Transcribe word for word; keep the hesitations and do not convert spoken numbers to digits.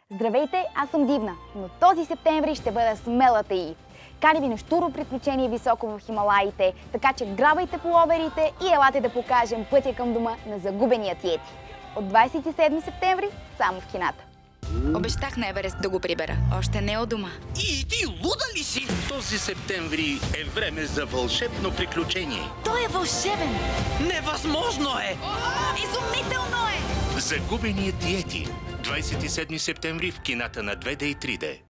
Здравейте, аз съм Дивна, но този септември ще бъда смелата и. Кани ви на щуро приключение високо в Хималаите, така че грабайте пуловерите и елате да покажем пътя към дома на загубеният йети. От двадесет и седми септември само в кината. Обещах на Еверест да го прибера. Още не е от дома. И ти луда ли си? Този септември е време за вълшебно приключение. Той е вълшебен! Невъзможно е! Изумително е! Загубеният йети. двадесет и седми септември в кината на две Д и три Д.